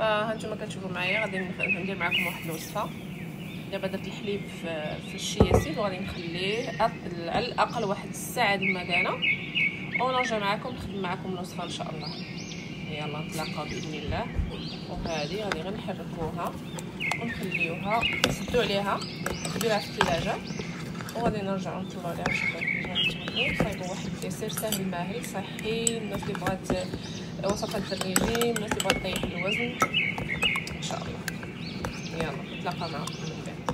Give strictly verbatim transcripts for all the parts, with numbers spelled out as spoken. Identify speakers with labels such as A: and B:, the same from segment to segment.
A: فهانتوما كتشوفوا معايا غادي ندير معكم واحد الوصفه. دابا درت الحليب في الشياسيد وغادي نخليه على الاقل واحد الساعه المكانه ونرجع معكم نخدم معكم الوصفه ان شاء الله. يلا نتلاقاو باذن الله. وهذه غادي غير نحركوها ونخليوها نسدو عليها نديروها في الثلاجه وغادي نرجعو نطلعو عليها نشوفو صايبو واحد الديسير ساهل ماهل صحي. الناس اللي بغات وصفات الريجيم، الناس اللي بغات طيح الوزن ان شاء الله. يلا نتلاقاو معكم من بعد.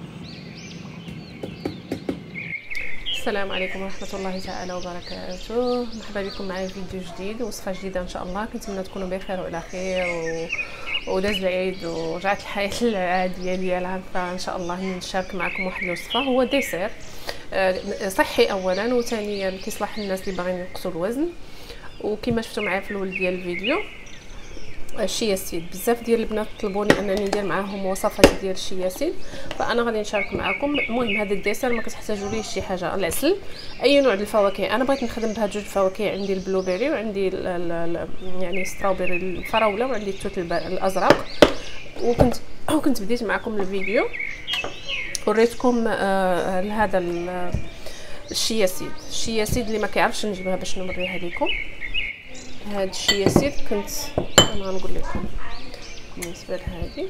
A: السلام عليكم ورحمه الله تعالى وبركاته. مرحبا بكم معايا في فيديو جديد ووصفه جديده ان شاء الله. كنتمنى تكونوا بخير وعلى خير و... وداز العيد ورجعت الحياه العاديه ديالها. فان شاء الله نشارك معكم واحد الوصفه. هو ديسير صحي اولا، وثانيا كيصلح الناس اللي باغيين ينقصوا الوزن. وكما شفتوا معايا في الاول ديال الفيديو الشياسيد، بزاف ديال البنات طلبوني انني ندير معاهم وصفات ديال الشياسيد، فانا غادي نشارك معكم. المهم هذا الديسير ما كتحتاجوا ليه شي حاجه، العسل، اي نوع د الفواكه. انا بغيت نخدم بهاد جوج الفواكه، عندي البلوبيري وعندي ال ال يعني ستراوبيري الفراوله وعندي التوت الازرق. وكنت وكنت بديت معكم الفيديو وريتكم آه هذا الشياسيد. الشياسيد اللي ما كيعرفش نجيبها باش نوريها لكم. هاد الشياسيد كنت انا غنقول لكم بالنسبه لهذه.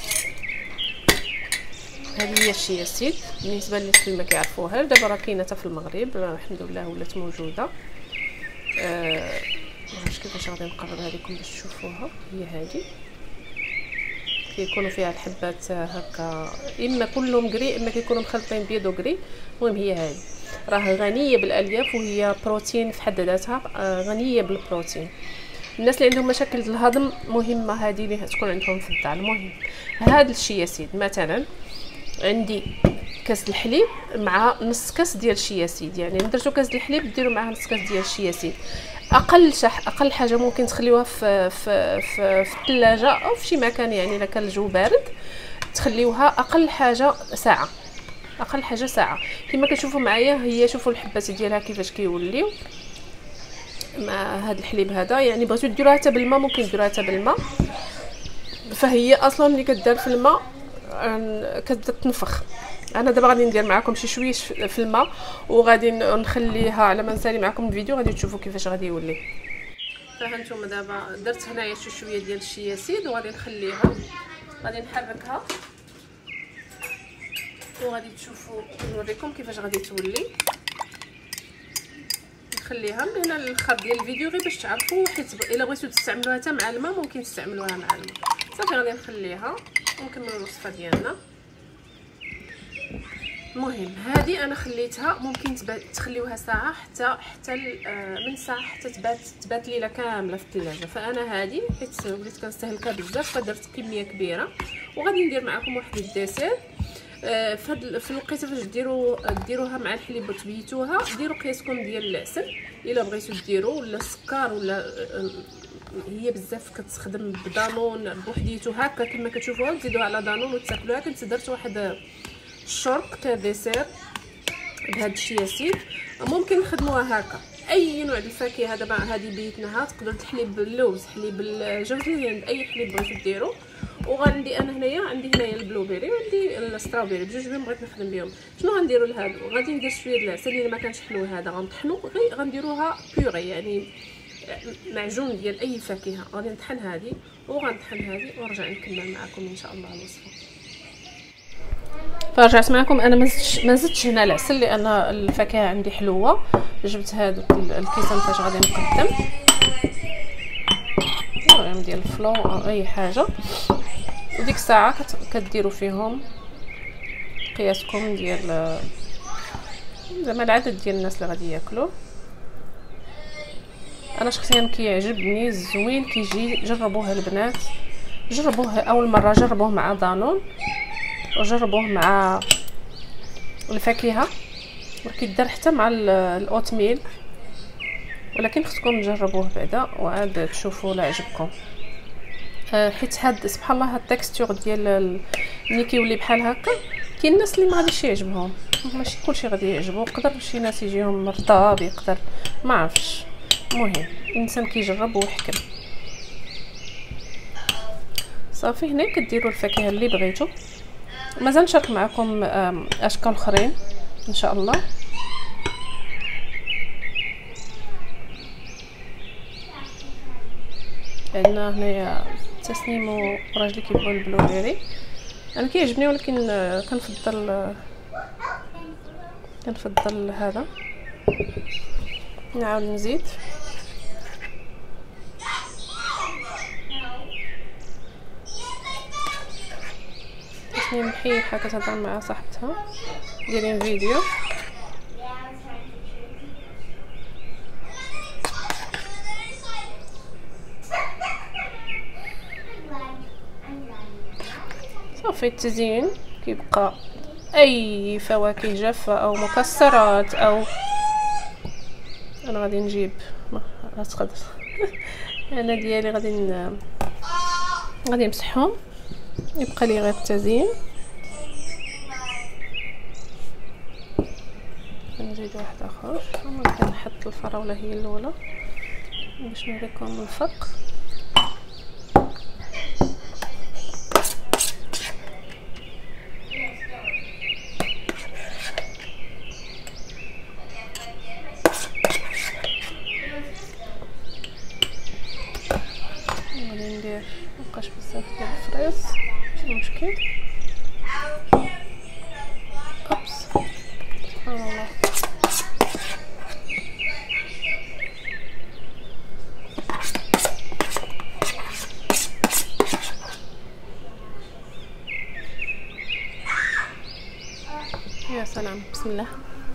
A: هذه هي الشياسيد بالنسبه للناس اللي ما كيعرفوها. دابا راه كاينه في المغرب الحمد لله، ولات موجوده. آه واش كيفاش غادي نقربها لكم باش تشوفوها. هي هذه كيكونوا فيها الحبات هكا، اما كلهم كري اما كيكونوا مخلطين بيض وكري. المهم هي هذه راه غنيه بالالياف وهي بروتين في حد ذاتها، غنيه بالبروتين. الناس اللي عندهم مشاكل الهضم مهمه هذه اللي تكون عندهم في الدار. المهم هذا الشياسيد مثلا عندي كاس الحليب مع نص كاس ديال الشياسيد، يعني درتو كاس الحليب ديروا معاه نص كاس ديال الشياسيد. اقل شح اقل حاجه ممكن تخليوها في في في, في الثلاجه او في شي مكان، يعني الا كان الجو بارد تخليوها اقل حاجه ساعه، اقل حاجه ساعه. كما كتشوفوا معايا هي، شوفوا الحبات ديالها كيفاش كيوليو مع هذا الحليب هذا. يعني بغيتو ديروها حتى بالماء ممكن ديروها حتى بالماء، فهي اصلا اللي كدار في الماء كتبدا تنفخ. انا دابا غادي ندير معكم شي شويه في الماء وغادي نخليها على ما نسالي معكم الفيديو غادي تشوفوا كيفاش غادي يولي. فها نتوما دابا درت هنايا شي شويه ديال الشياسيد وغادي نخليها، غادي نحركها وغادي تشوفوا نوريكم كيفاش غادي تولي. نخليها من هنا للاخر ديال الفيديو غير باش تعرفوا، حيت الا بغيتو تستعملوها حتى مع الماء ممكن تستعملوها مع الماء. صافي غادي نخليها ونكملوا الوصفه ديالنا. المهم هذه انا خليتها ممكن تخليوها ساعه حتى حتى من ساعه حتى تبات تبات ليله كامله في الثلاجه. فانا هذه حيت وليت كنستهلكها بزاف فدرت كميه كبيره. وغادي ندير معكم واحد الديسير في في الوقيته فاش ديروا ديروها مع الحليب وتبيتوها. ديروا قياسكم ديال العسل الا بغيتو ديروا، ولا السكر، ولا هي بزاف كتخدم بدانون بوحديتو هكا كما كتشوفوها، تزيدوها على دانون وتاكلوها. كنت درت واحد الشرب كديسير بهاد الشياسيد. ممكن نخدموها هكا اي نوع د الفاكهه. دابا هذه بيتناها تقدروا الحليب باللوز، حليب الجوزي، عند اي حليب بغيتو ديروا. وغندي انا هنايا عندي هنايا البلوبيري وعندي الستراوبيري، بجوج بهم بغيت نخدم بهم. شنو غنديروا لهادو؟ غادي ندير شويه د العسل الا ما كانش حلو هذا غنطحنو، غير غنديروها بيغي يعني معجون ديال اي فاكهه. غادي نطحن هذه وغنطحن هذه ونرجع نكمل معكم ان شاء الله الوصفه. فرجعت معكم. انا ما زدتش ما زدتش هنا العسل لان الفاكهه عندي حلوه. جبت هذا الكيسان فاش غادي نقدم المهم ديال الفلو او اي حاجه. وديك الساعه كديروا فيهم قياسكم ديال زعما العدد ديال الناس اللي غادي ياكلوا. انا شخصيا كيعجبني زوين كيجي. جربوه البنات، جربوه اول مره جربوه مع دانون وجربوه مع الفاكهه وكيدار حتى مع الاوتميل، ولكن خصكم تجربوه بعدا وعاد تشوفوا لا عجبكم. حيت هاد سبحان الله هاد التكستور ديال ملي كيولي بحال هكا كاين الناس اللي ما غاديش يعجبهم، ماشي كلشي غادي يعجبو. يقدر شي ناس يجيهم مرطاب، يقدر ما عرفتش. المهم الانسان كيجرب ويحكم. صافي هنا كديروا الفاكهه اللي بغيتو. مازال نشارك معكم اشكال اخرين ان شاء الله. عندنا هنايا التسنيم وراجلي كيبغيو البلوبيري. انا كيعجبني ولكن كنفضل كنفضل هذا. نعاود نزيد تسنيم محيحه كتهضر مع صاحبتها دايرين فيديو. صافي التزيين كيبقى اي فواكه جافه او مكسرات او انا غادي نجيب غتقدر انا ديالي غادي ن... غادي نمسحهم يبقى لي غير التزيين. نزيد واحد اخر ممكن نحط الفراوله هي الاولى باش نوريكم الفرق. غادي ندير مبقاش بزاف ديال الفريز ماشي مشكل. اوبس سبحان الله. يا سلام بسم الله.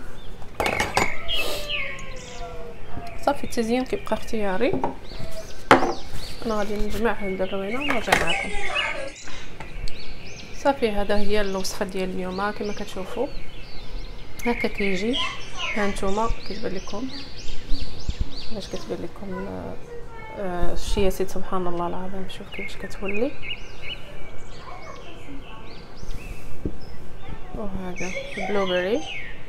A: صافي التزيين كيبقى اختياري. انا غادي نجمع هاد الروينه ونرجع معكم. صافي هذا هي الوصفه ديال اليوم كما كتشوفوا هكا كيجي. ها نتوما كتبان لكم باش كتبان لكم آه الشيا سيد سبحان الله العظيم. شوف كيفاش كتولي. وهذا البلوبيري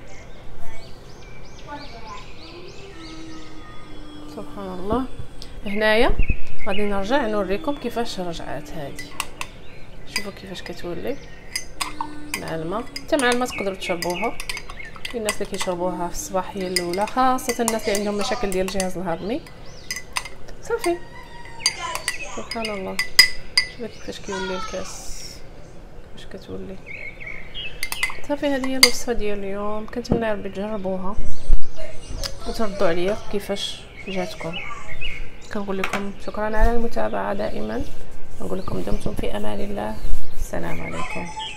A: سبحان الله. هنايا غادي نرجع نوريكم كيفاش رجعات هذه. شوفوا كيفاش كتولي مع الماء. حتى مع الماء تقدروا تشربوها. كاين الناس اللي كيشربوها في الصباح هي الاولى خاصه الناس اللي عندهم مشاكل ديال الجهاز الهضمي. صافي سبحان الله. شوفوا كيفاش كيولي الكاس كيفاش كتولي. صافي هذه هي الوصفه ديال اليوم. كنتمنى يا ربي تجربوها وتردوا عليا كيفاش جاتكم. كنقول لكم شكرا على المتابعه دائما. نقول لكم دمتم في امان الله. السلام عليكم.